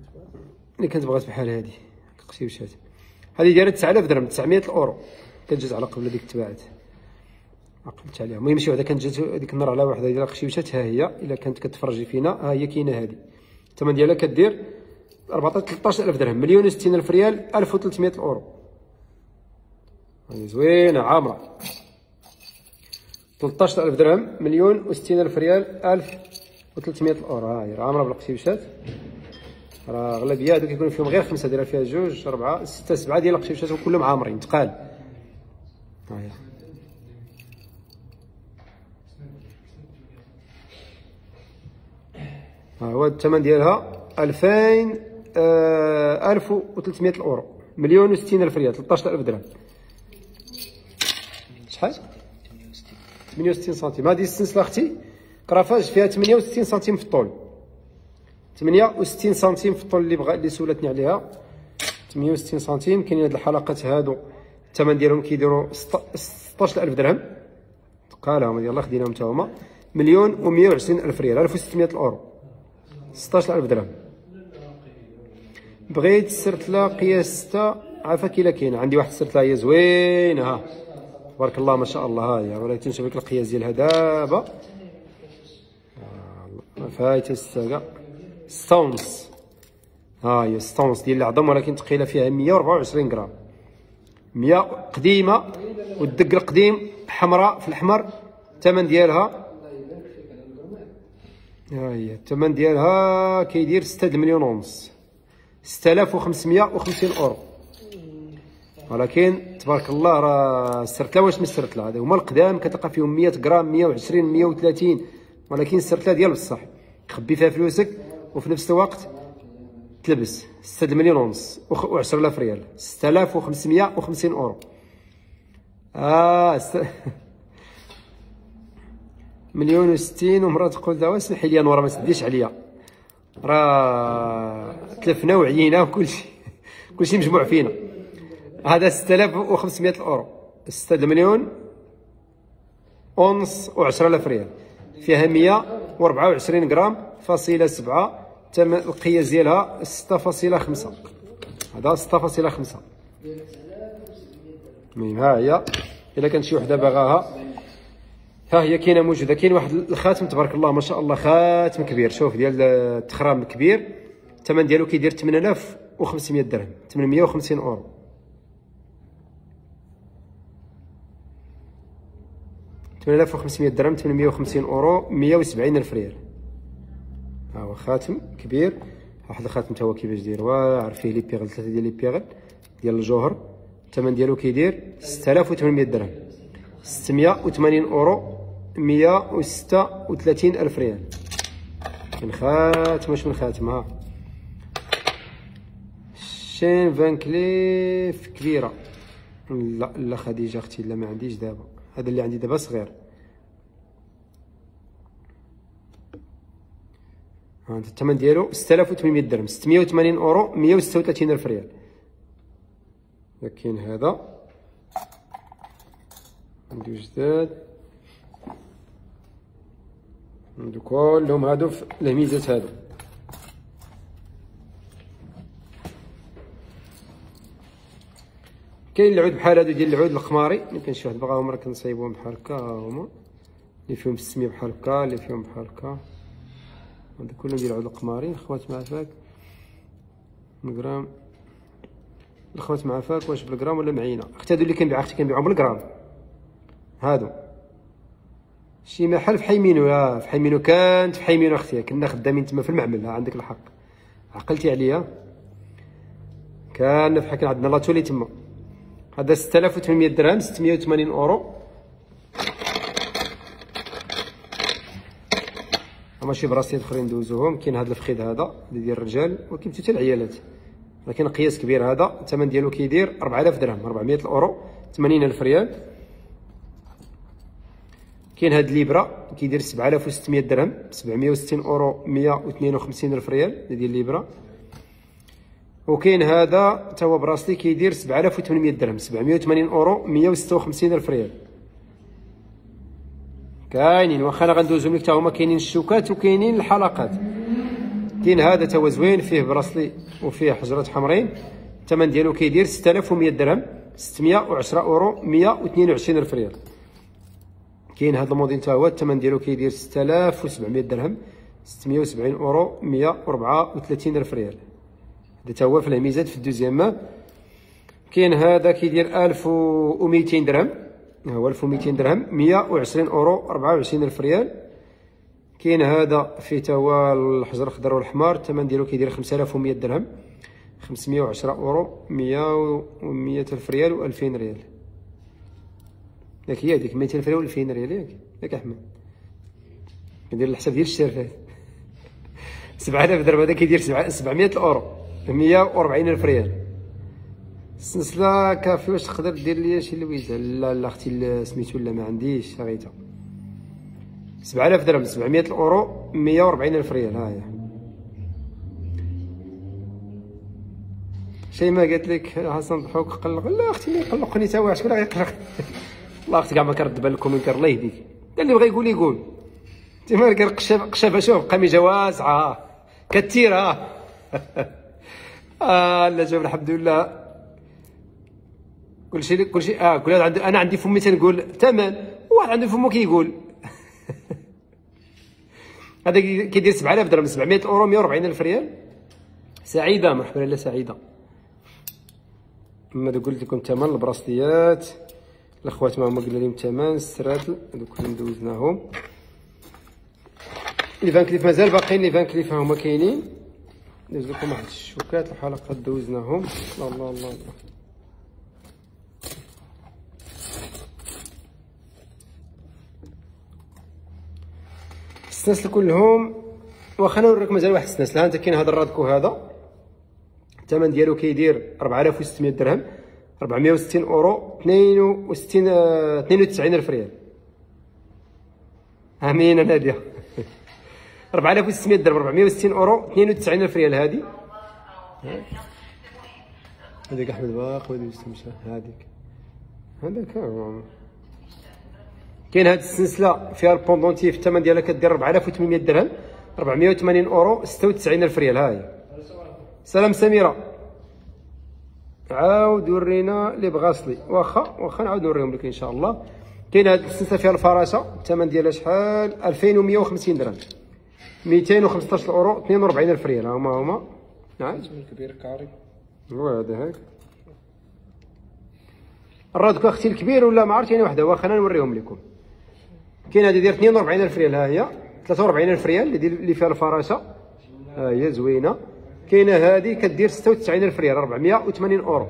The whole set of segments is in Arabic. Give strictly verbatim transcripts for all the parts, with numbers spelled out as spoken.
اللي كانت بغات بحال هادي القشيوشات هادي دايره تسعة آلاف درهم تسعمية الاورو كانت جات على قبل هذيك تباعت عقلت عليها. المهم شي وحده كانت جات هذيك النهار على وحده ديال القشيوشات ها هي الا كانت كتفرجي فينا ها هي كاينه هادي الثمن ديالها كدير أربعطاش ثلاثطاش ألف درهم مليون وستين ألف ريال ألف وثلاثمية الاورو. هذه زوينه عامره ثلاثطاش ألف درهم مليون وستين ألف ريال ألف وثلاثمية الاورو. ها هي عامره بالقشيوشات راه اغلبيه هادو كيكونوا فيهم غير خمسه دايره فيها جوج اربعه سته سبعه ديال القشيوشات وكلهم عامرين تقال. ها هي ها هو الثمن ديالها ألفين آه ألف وثلاثمية الاورو مليون وستين ألف ريال ثلاثطاش ألف درهم. شحال؟ ثمانية وستين سنتيم. هذه السلسله اختي كرافاج فيها ثمانية وستين سنتيم في الطول ثمانية وستين سنتيم في الطول اللي بغا اللي سولتني عليها ثمانية وستين سنتيم. كاينين هاد الحلقات هادو الثمن ديالهم كيديروا ستطاش ألف درهم تقالهم يلاه خديناهم حتى هما مليون ومية وعشرين ألف ريال ألف وستمية الاورو ستطاش ألف درهم. بغيت السرتله قياس ستة عافاك الا كاينه عندي واحد السرتله هي زوينه ها تبارك الله ما شاء الله. ها هي ولكن تنشوف لك القياس ديالها دابا ما فايته ستة كاع ستة ونص. ها هي ستة ونص ديال العظم ولكن ثقيله فيها مية وربعة وعشرين غرام مية قديمه والدق القديم حمراء في الاحمر. الثمن ديالها ها هي الثمن ديالها كيدير ستة المليون ونص ستة آلاف وخمسمية وخمسين اورو. ولكن تبارك الله راه السرتله واش من السرتله هذا هما القدام كتلقى فيهم مية غرام مية وعشرين مية وثلاثين ولكن السرتله ديال بصح خبي فيها فلوسك وفي نفس الوقت تلبس ستة مليون ونص و10 آلاف ريال ستة آلاف وخمسمية وخمسين اورو. اه ست... مليون وستين ومرة تقول دابا سمحي لي نورا ما تديش عليا راه تلفنا وعيينا وكلشي كلشي مجموع فينا. هذا ستة آلاف وخمسمية الاورو ستة مليون ونص و10 آلاف ريال فيها مية وربعة وعشرين غرام فاصلة سبعة تم القياس ديالها ستة فاصلة خمسة. هذا ستة فاصلة خمسة. المهم ها هي الا كان شي وحده باغاها ها هي كاينه موجوده. كاين واحد الخاتم تبارك الله ما شاء الله خاتم كبير شوف ديال التخرام كبير الثمن ديالو كيدير ثمانية آلاف وخمسمية درهم ثمنمية وخمسين اورو. ثمانية آلاف وخمسمية درهم ثمنمية وخمسين اورو مية وسبعين ألف ريال. ها هو خاتم كبير واحد الخاتم تا هو كيفاش داير واعر فيه لي بيغل ثلاثه ديال لي بيغل ديال الجوهر. الثمن ديالو كيدير ستة آلاف وثمنمية درهم ستمية وثمانين اورو مية وستة وثلاثين ألف ريال. من خاتم واش من خاتم ها شين فان كليف كبيره. لا لا خديجه اختي لا ما عنديش دابا هذا اللي عندي دابا صغير. ها انت الثمن ديالو ستة آلاف وثمنمية درهم ستمية وثمانين اورو مية وستة وثلاثين ألف ريال. كاين هذا عندي جداد عندو كلهم هادو في الهميزات هادو. كاين العود بحال هادو ديال العود القماري يمكن شي واحد بغاهم راه كنصايبوهم بحال هكا ها هما اللي فيهم السميه بحال هكا اللي فيهم بحال هكا هادو كلهم ديال العود القماري. الخوات مع فاك بالغرام الخوات مع فاك واش بالغرام ولا معينه اختي هادو اللي كنبيع اختي كنبيعهم بالغرام هادو شي محل في حيمينو. لا في حيمينو كانت في حيمينو اختي كنا خدامين تما في المعمل. ها عندك الحق عقلتي عليا كان في حكا عندنا لاتولي تما. هذا ستة آلاف وثمنمية درهم ستمية وثمانين اورو. ماشي براسيات اخرين ندوزوهم. كاين هذا الفخيد هذا اللي ديال الرجال وكاين حتى العيالات ولكن قياس كبير. هذا الثمن ديالو كيدير أربعة آلاف درهم أربعمية الاورو ثمانين ألف ريال. كاين هاد الليبرا كيدير سبعة آلاف وستمية درهم سبعمية وستين اورو مية واثنين وخمسين ألف ريال ديال الليبرا. وكاين هذا تا هو براسلي كيدير سبعة آلاف وثمنمية درهم سبعمية وثمانين اورو مية وستة وخمسين ألف ريال. كاينين واخا انا غندوزهم لك تا هما كاينين الشوكات وكاينين الحلقات. كاين هذا تا هو زوين، فيه براسلي وفيه حجرات حمرين، الثمن ديالو كيدير ستة آلاف ومية درهم، ستمية وعشرة اورو، مية واثنين وعشرين الف ريال. كاين هذا الموديل تا هو الثمن ديالو كيدير ستة آلاف وسبعمية درهم، ستمية وسبعين اورو، مية وأربعة وثلاثين الف ريال. هذا تا هو في الهميزات في الدوزيام مان. كاين هذا كيدير ألف ومئتين درهم، ها هو ألف ومئتين درهم، مية وعشرين اورو، أربعة وعشرين الف ريال. كاين هذا فيه تا هو الحجر الخضر والحمار، الثمن ديالو كيدير خمسة آلاف ومية درهم، خمسمية وعشرة اورو، مية ومية الف ريال وألفين ريال. ياك هي هذيك ميتين الف ريال وألفين ريال، ياك ياك احمد كندير الحساب ديال الشرفات. سبعة آلاف درهم هذا كيدير سبعمية الاورو، مية وأربعين الف ريال. السلسله كافي. واش تقدر دير لي شي لويزه؟ لا لا اختي سميتو، لا ما عنديش غيتا. سبعة آلاف درهم، سبعمية الاورو، مية وأربعين الف ريال. ها هي شي ما قالت لك حسن ضحوك قلق؟ لا اختي ما يقلقني تا واحد، شكون غيقلق؟ الله اختي كاع ما كرد بال الكومنتار، الله يهديك. قال اللي بغى يقول يقول. انت مالك قشافه قشافه، شوف قميجه واسعه كثير. ها اه لا جاب الحمد لله. كلشي كلشي اه كل عندي انا عندي فمي تنقول ثمن، واحد عنده فمو كيقول. هذا كيدير سبعة آلاف درهم، سبعمية اورو، مية وأربعين الف ريال. سعيده، مرحبا لاله سعيده. اما قلت لكم الثمن البراسليات الاخوات ما هما قلنا لهم الثمن. السراتل هذوك كلهم دوزناهم. لي فان كليف مازال باقيين، لي فان كليف هما كاينين. ندوز لكم واحد الشوكات الحلقات دوزناهم. الله الله الله الله. السنسل كلهم واخا نوريك مازال واحد السنسل. ها انت كاين هذا الرادكو، هذا الثمن ديالو كيدير أربعة آلاف وستمية درهم، أربعمية وستين اورو، اثنين وستين اثنين وتسعين الف ريال. امين ناديه. أربعة آلاف وستمية درهم، أربعمية وستين اورو، اثنين وتسعين الف ريال. هذه هذيك احمد باقي ودي يستمشى. هذيك هذاك كاين هاد السلسله فيها البوندونتيف، الثمن ديالها كدير أربعة آلاف وثمانمية درهم، أربعمية وثمانين اورو، ستة وتسعين الف ريال. ها هي. سلام سميره، عاود ورينا لي بغاسلي. واخا واخا نعاود نوريهم لك ان شاء الله. كاين هاد السلسله فيها الفراشه، الثمن ديالها شحال؟ ألفين ومية وخمسين درهم، ميتين وخمسطاش اورو، اثنين وأربعين الف ريال. هما هما نعم كبير كاري. هو هذا هاك الرادكو اختي الكبير ولا ما عرفت يعني وحده. واخا انا نوريهم لكم. كاين هذه داير اثنين وأربعين الف ريال، ها هي ثلاثة وأربعين الف ريال اللي دير اللي فيها الفراشه. ها هي زوينه. كاينه هذه كدير ستة وتسعين الف ريال، أربعمية وثمانين اورو.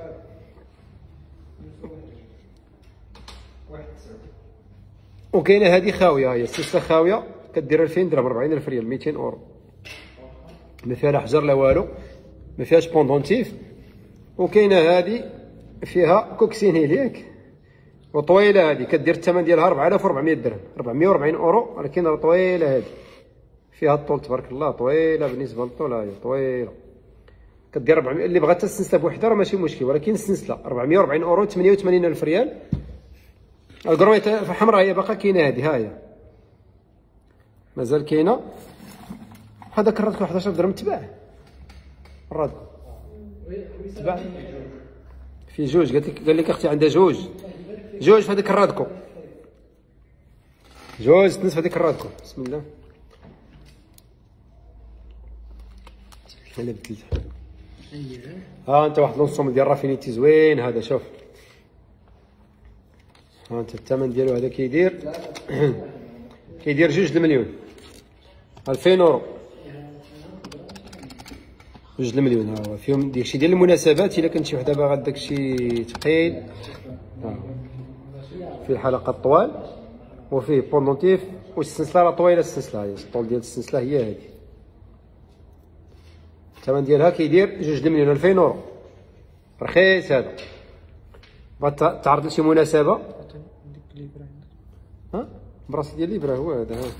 وكاينه هذه خاويه، هي السلسله خاويه كدير ألفين درهم، أربعين الف ريال، ميتين اورو. ما فيها لا حجر لا والو، ما فيهاش بوندونتيف. وكاينه هذه فيها كوكسينيل ياك، وطويله. هذه كدير الثمن ديالها أربعة آلاف وأربعمية درهم، أربعمية وأربعين اورو. ولكن راه طويله هذه، فيها الطول تبارك الله، طويله بالنسبه للطول. هاهي طويله كدير أربعمية. اللي بغات السلسله بوحدها راه ماشي مشكل، ولكن السلسله أربعمية وأربعين اورو، ثمانية وثمانين الف ريال. الكروميت الحمراء هي باقا كاينه. هذه ها هي مازال كاينه. هذاك الرادكو حداش درهم تباع. الرادكو تباع في جوج. قالت لك قال لك اختي عندها جوج جوج في هذاك الرادكو، جوج تنس في هذاك الرادكو. بسم الله. انا بدلت. ها انت واحد لونسومبل ديال رافينيتي زوين هذا. شوف ها انت الثمن ديالو هذا كيدير كيدير جوج المليون، ألفين اورو، جوج المليون. ها هو فيهم داكشي ديال المناسبات. الا كانت شي وحده باغا داكشي ثقيل، ها فيه الحلقات طوال وفيه بوندونتيف. والسلسله راه طويله. السلسله هي الطول ديال السلسله هي هذه. الثمن ديالها كيدير جوج المليون، ألفين اورو. رخيص هذا. بغات تعرض لشي مناسبه. ها براس ديال الابره هو هذا. ها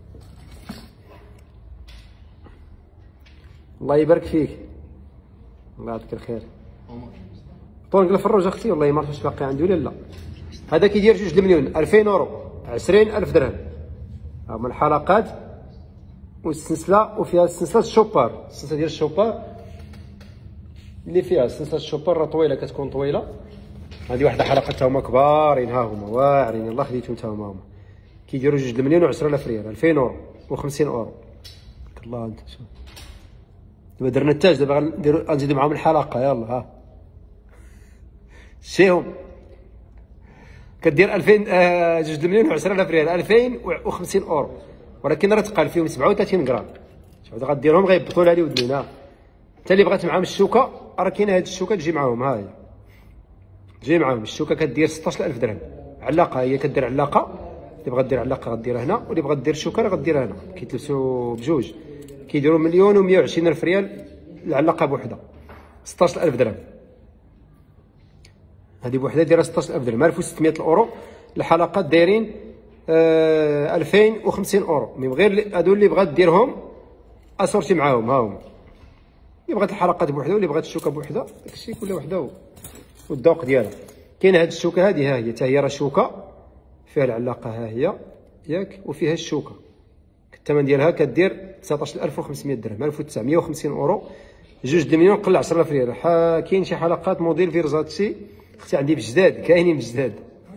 الله يبارك فيك، الله يعطيك الخير. طونق الفروج اختي والله ما عرفت واش باقي عندي ولا لا. هذا كيدير جوج المليون، ألفين اورو، عشرين الف درهم. هما الحلقات والسلسله وفيها سلسله الشوبار، السلسله ديال الشوبار اللي فيها سلسله الشوبار راه طويله، كتكون طويله. هذه واحد الحلقه تا هما كبارين، ها هما واعرين، يلاه خديتهم تا هما هما كيديروا جوج المليون و عشرة آلاف ريال، ألفين اورو و50 اورو. الله انت شوف دابا درنا التاج، دابا غنديرو غنزيدو معاهم الحلقه. يلا ها شتيهم كدير ألفين آه جوج المليون و عشرة آلاف ريال، ألفين وخمسين اورو، ولكن راه تقال فيهم سبعة وثلاثين غرام. شوف غديرهم غيبطوا لها لي ودنين. ها انت اللي بغات معاهم الشوكه راه كاينه هاد الشوكه تجي معاهم، ها هي تجي معاهم الشوكه كدير ستاش ألف درهم. علاقه هي كدير علاقه، اللي بغات دير علاقه غديرها هنا، واللي بغات دير الشوكه راه غديرها هنا. كيتلبسوا بجوج، كيديروا مليون و مية وعشرين ألف ريال العلاقه بوحده، ستاش ألف درهم. هذه بوحده دايره ستاش ألف درهم، ألف وستمية اورو. الحلقات دايرين آه ألفين وخمسين اورو. من غير هادو اللي بغات ديرهم اسورتي معاهم، ها هما اللي بغات الحلقات بوحده واللي بغات الشوكه بوحده، داكشي كل وحده والذوق ديالها. كاينه هاد الشوكه هذه، ها هي حتى هي راه شوكه فيها العلاقه، ها هي ياك، وفيها الشوكه. الثمن ديالها كدير تسعطاش ألف وخمسمية درهم، ألف وتسعمية وخمسين اورو، جوج المليون قل عشرة آلاف ريال. كاين شي حلقات موديل فيرزاتشي اختي عندي بجداد، كاينين بجداد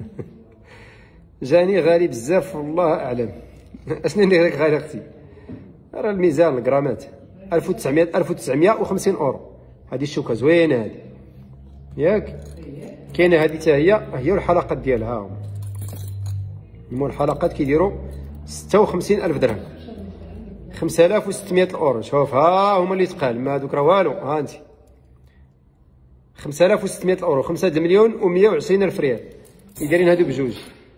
جاني غالي بزاف والله اعلم. اشنو اللي هذاك غالي اختي؟ راه الميزان الغرامات ألف وتسعمية ألف وتسعمية وخمسين اورو. هذه الشوكه زوينه هذه ياك. كاينه هذه حتى هي، هي الحلقات ديالها هما هما الحلقات كيديروا ستة وخمسين ألف درهم، خمسة آلاف وستمية اورو. شوف ها هما اللي تقال، ما هذوك راه والو. ها انت خمسة آلاف وستمية اورو، خمسة مليون و مية وعشرين ألف ريال دايرين هادو بجوج.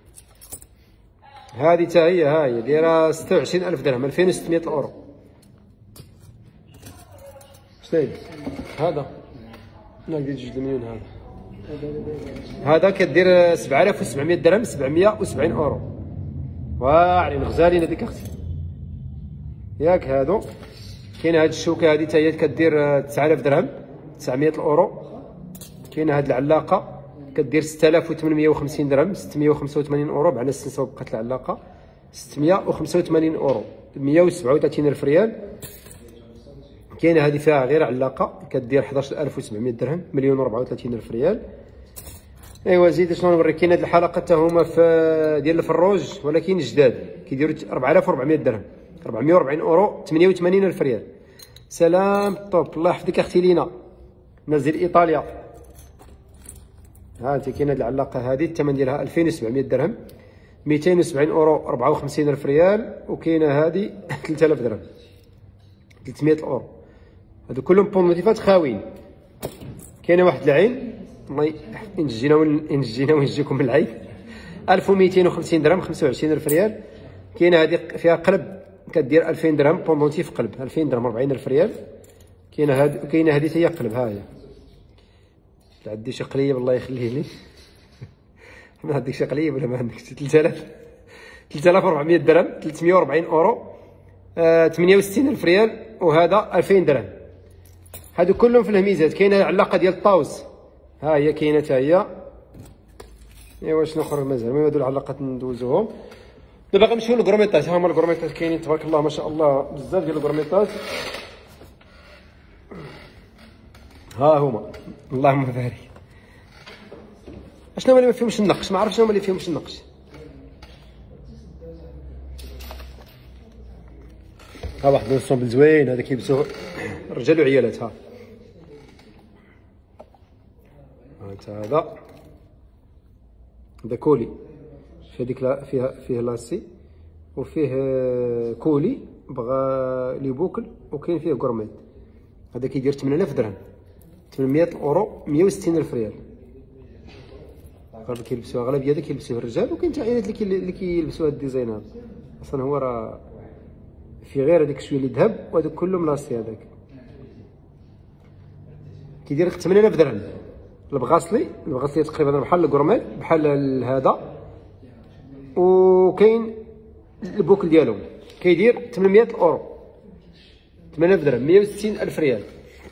هذه حتى هي، ها هي دايره ستة وعشرين ألف درهم، ألفين وستمية اورو. شنو هذا؟ ناقص جوج المليون. هذا هذا كدير سبعة آلاف وسبعمية درهم، سبعمية وسبعين اورو. واعرين غزالين هذيك اختي ياك. هادو كاينه هاد الشوكه هذه حتى هي كدير تسعة آلاف درهم، تسعمية اورو. كاينه هاد العلاقه كدير ستة آلاف وثمنمية وخمسين درهم، ستمية وخمسة وثمانين اورو. بعنا السنسه وبقات العلاقه ستمية وخمسة وثمانين اورو، مية وسبعة وثلاثين ألف ريال. كاينه هذه فيها غير علاقه كدير حداش ألف وسبعمية درهم، مليون و أربعة وثلاثين ألف ريال. ايوا زيد شنو نوريك. كاين هاد الحلقات حتى هما في ديال الفروج ولكن جداد، كيديروا أربعة آلاف وأربعمية درهم، أربعمية وأربعين اورو، ثمانية وثمانين ألف ريال. سلام طوب، الله يحفظك اختي لينا، نزل ايطاليا. ها انت كاينه هاد العلاقه هذه الثمن ديالها ألفين وسبعمية درهم، مئتين وسبعين اورو، أربعة وخمسين ألف ريال. وكاينه هذه ثلاثة آلاف درهم، ثلاثمية اورو. هادو كلهم بونديفات خاويين. كاينه واحد العين، الله ينجينا ونجينا ونجيكم من العين، ألف ومئتين وخمسين درهم، خمسة وعشرين ألف ريال. كاينه هذه فيها قلب كدير ألفين درهم، بوندونتيف قلب ألفين درهم، أربعين ألف ريال. كاينه هذه كاينه هذه حتى هي قلب، ها هي. عندي شي قليب الله يخليه لي ما عندك شي قليب ولا ما عندكش؟ ثلاثة آلاف ثلاثة آلاف وأربعمية درهم، ثلاثمية وأربعين اورو، آه ثمانية وستين ألف ريال. وهذا ألفين درهم. هادو كلهم في الهميزات. كاينه العلاقه ديال الطاوس، ها هي كاينه حتى هي. ايوا شنو اخر مازال؟ المهم هادو العلاقات ندوزوهم. دابا غنمشيو للكروميطاج. ها هما الكروميطاج كاينين تبارك الله ما شاء الله بزاف ديال الكروميطاج. ها هما اللهم بارك. اشنو هما اللي ما فيهمش النقش؟ ما عرفتش شنو هما اللي فيهمش النقش. ها واحد الانسومبل زوين هذا كيلبسوه الرجال وعيالات. ها انت هذا هذا كولي، في هذيك لا فيها فيه لاسي وفيه كولي بغا لي بوكل، وكاين فيه كورميت. هذا كيدير ثمانية آلاف درهم، ثمنمية اورو، مية وستين ألف ريال. غالبا كيلبسوها اغلبيه هذا كيلبسوه الرجال، وكاين حتى عائلات اللي اللي كيلبسوا هاد الديزاين هذا. اصلا هو راه في غير هذيك شويه اللي ذهب، وهذوك كلهم لاصي. هذاك كيدير ثمانية آلاف درهم. البغاصلي البغاصلي تقريبا بحال الكورميت بحال هذا، وكاين البوكل ديالهم كيدير ثمنمية اورو، ثمانية آلاف درهم، مية وستين ألف ريال.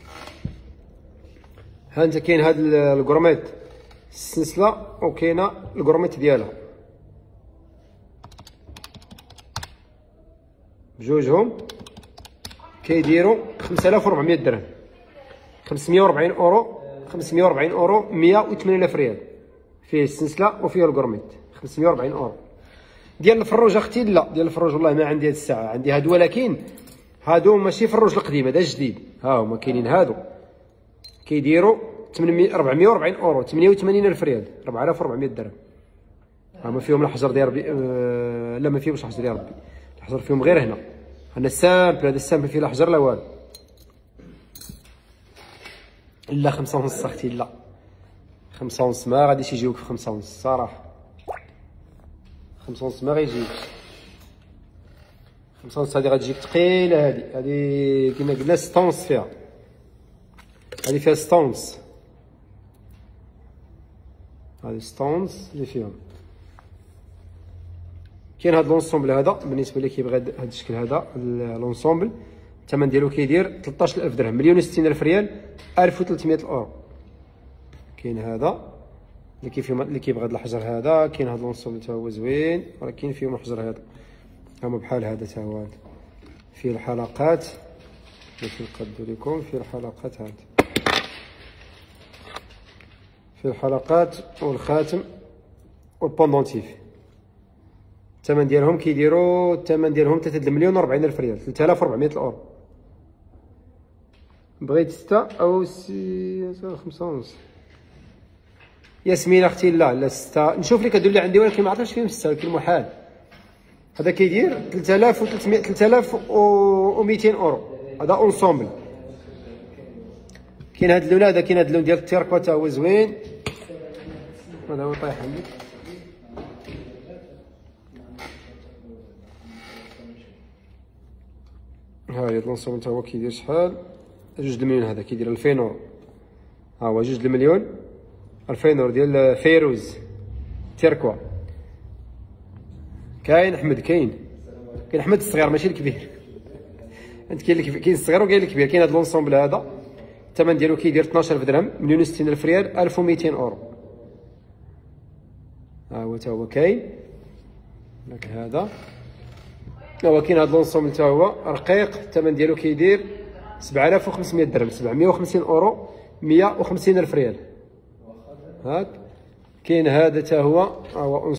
ها انت كاين هاد الكروميت السلسله، وكاينه الكروميت ديالها بجوجهم كيديروا خمسة آلاف وأربعمية درهم، خمسمية وأربعين اورو، خمسمية وأربعين اورو، مية وثمانين الف ريال. فيه السلسله وفيه الكرميط، خمسمية وأربعين اورو. ديال الفروج اختي لا، ديال الفروج والله ما عندي هاد الساعه، عندي هادو ولكن هادو ماشي فروج القديم، هذا جديد. ها هما كاينين هادو كيديروا ثمنمية أربعمية وأربعين اورو، ثمانية وثمانين الف ريال، أربعة آلاف وأربعمية درهم. هما فيهم الحجر ديال ربي. أه لا ما فيهمش الحجر ديال ربي، الحجر فيهم غير هنا. هنا السامبل، هذا السامبل فيه لا حجر لا والو. لا خمسة ونص اختي، لا خمسة ونص ما غاديش يجيوك في خمسة ونص صراحه، خمسة ونص ما غيجيوك. خمسة ونص هادي غتجيك ثقيله، هادي هادي كيما قلنا ستة ونص فيها، هادي فيها ستة ونص، هادي ستة ونص اللي فيهم. كاين هاد لونسومبل هذا بالنسبه اللي كيبغي هاد الشكل هذا لونسومبل، الثمن ديالو كيدير ثلاثطاش ألف درهم، مليون وستين ألف ريال، ألف وثلاثمية اورو. كاين هذا اللي كيفهم اللي كيبغي هاد الحجر هذا، كاين هاد لونسومبل حتى هو زوين ولكن فيهم الحجر هذا، هما بحال هذا حتى هو، فيه الحلقات باش نقدو لكم، فيه الحلقات هاد، فيه الحلقات والخاتم والبوندونتيف. الثمن ديالهم كيديروا الثمن ديالهم ثلاثة مليون وأربعين ألف ريال، ثلاثة آلاف وأربعمية اورو. بغيت ستة او سي خمسة ونص. ياسمين اختي لا لا ستة، نشوف لك هادو اللي عندي ولكن ما عرفتش فيهم ستة، ولكن محال. هذا كيدير ثلاثة آلاف وثلاثمية ثلاثة آلاف ومئتين اورو، هذا اونسومبل. كاين هاد اللون هذا، كاين هاد اللون ديال التيركوا حتى هو زوين، هذا هو طايح عندك. ها هي لونسومبل حتى هو كيدير شحال، جوج المليون. هذا كيدير ألفين اورو، ها هو جوج المليون ألفين اورو ديال فيروز تيركوا. كاين احمد، كاين كاين احمد الصغير ماشي الكبير، انت كاين كاين الصغير وكاين الكبير. كاين هذا لونسومبل هذا الثمن ديالو كيدير اثناش ألف درهم، مليون وستين ألف ريال، ألف ومئتين اورو. ها هو حتى هو كاين لك هذا. هو كاين هذا لونسومبل حتى هو رقيق، الثمن ديالو كيدير سبعة آلاف وخمسمية درهم، سبعمية وخمسين اورو، مية وخمسين ألف ريال. هاك كاين هذا حتى هو، هو